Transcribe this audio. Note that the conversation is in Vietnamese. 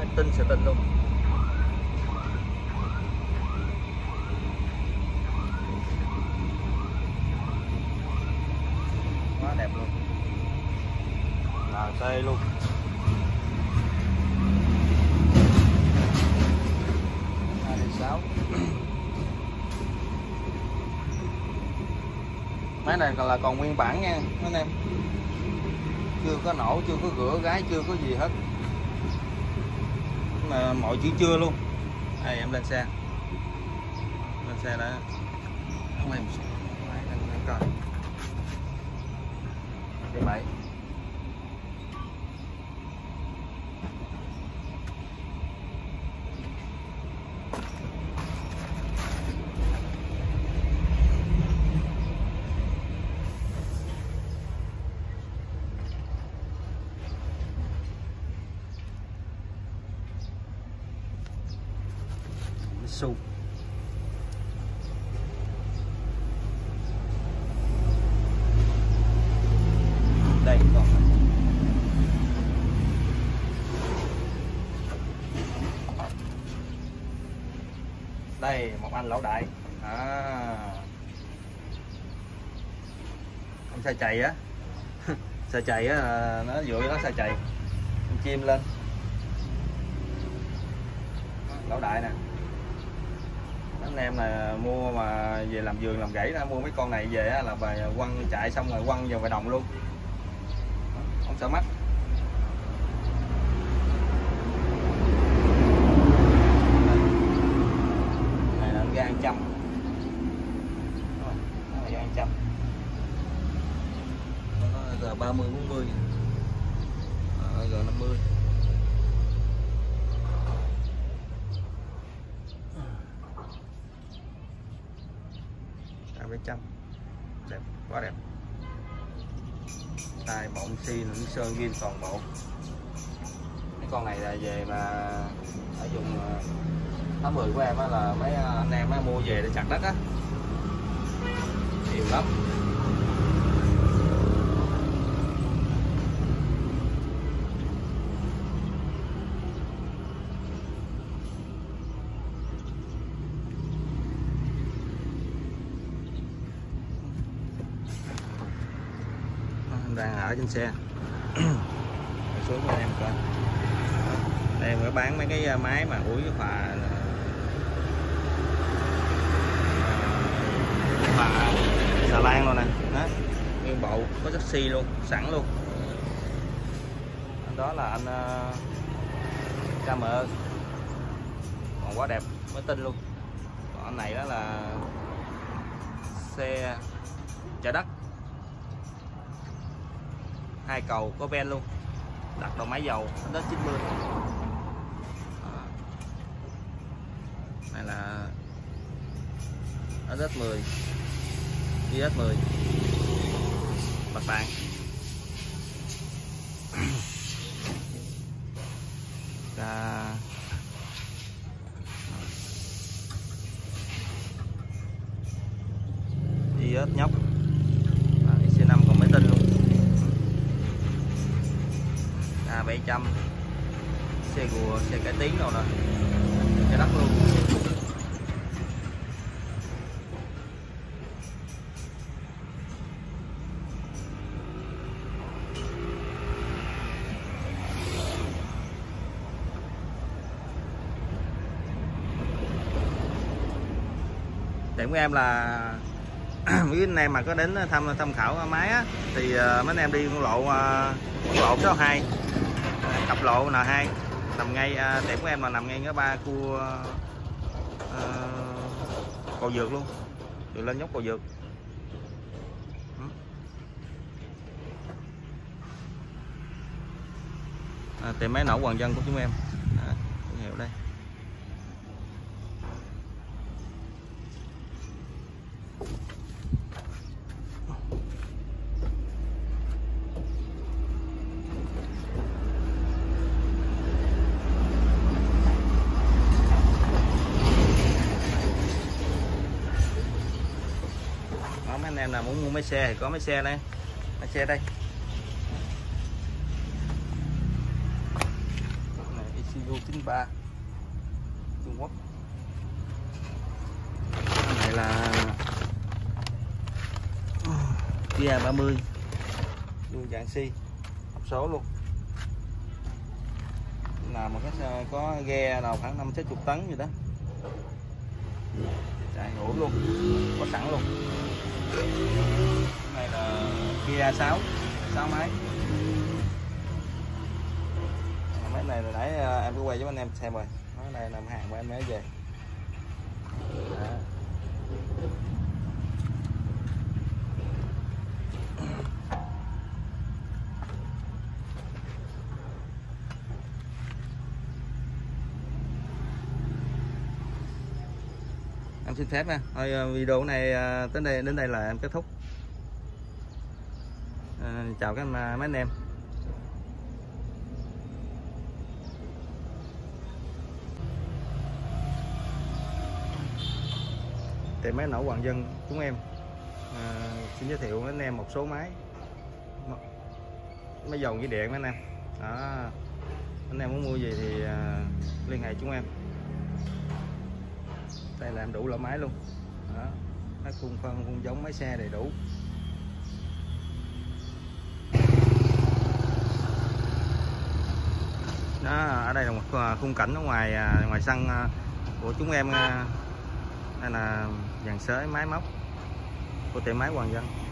tinh sẽ tinh luôn. Quá đẹp luôn. LT luôn. Máy này là còn nguyên bản nha anh em, chưa có nổ, chưa có rửa gái, chưa có gì hết, mà mọi chuyện chưa luôn. Đây em lên xe đã không em coi cái máy su. Đây còn đây một anh lão đại ông xe chạy á xe chạy á, nó dựa nó xe chạy chim lên lão đại nè. Anh em là mua mà về làm vườn làm rẫy, mua mấy con này về là về quăng chạy xong rồi quăng vào ngoài đồng luôn, không sợ mất. Này là gan trăm, gan trăm, nó giờ 30 40 giờ 50. Với trăm đẹp, quá đẹp. Tai bọng xi lửng sơn ghim toàn bộ. Cái con này là về mà ở vùng tháng 10 của em á, là mấy anh em á mua về để chặt đất á, nhiều lắm. Đang ở trên xe xuống cho em coi. Đây em có bán mấy cái máy mà ủi phà xà lan luôn nè, đó nguyên bộ có chất xi luôn, sẵn luôn. Đó là anh KM, còn quá đẹp mới tin luôn. Còn anh này đó là xe chở đất, 2 cầu có ven luôn, đặt đầu máy dầu đến 90. Này là SS10 IS10 bạc đạn. IS nhóc, IC5 còn mới tinh luôn. 700, xe gùa, xe cải tiến rồi nè, xe đất luôn. Tiệm của em là mấy anh em mà có đến tham khảo máy á, thì mấy anh em đi con lộ 62 cặp lộ N2, nằm ngay tiệm của em là nằm ngay ngã ba cua cầu vượt luôn, đường lên dốc cầu vượt. Tiệm máy nổ Hoàng Dân của chúng em, hiệu đây. Mấy anh em nào muốn mua máy xe thì có máy xe đây, máy xe đây. U93 Trung Quốc. Cái này là Kia 30 luôn dạng xi hộp số luôn. Nào mà có ghe nào khoảng 50-60 tấn gì đó, chạy ngủ luôn, có sẵn luôn. Cái này là Kia 6 máy. Máy này là nãy em có quay cho anh em xem rồi, cái này nằm hàng của em mới về. Đó. Em xin phép nha, thôi video này đến đây là em kết thúc. Chào các mấy anh em. Tiệm máy nổ Hoàng Dân chúng em xin giới thiệu với anh em một số máy dầu với điện mấy anh em. Đó, anh em muốn mua gì thì liên hệ chúng em. Đây là em đủ loại máy luôn. Đó, máy phun phân, phun giống, máy xe đầy đủ. Đó, ở đây là một khung cảnh ở ngoài sân của chúng em. Đây là dàn xới máy móc của tiệm máy Hoàng Dân.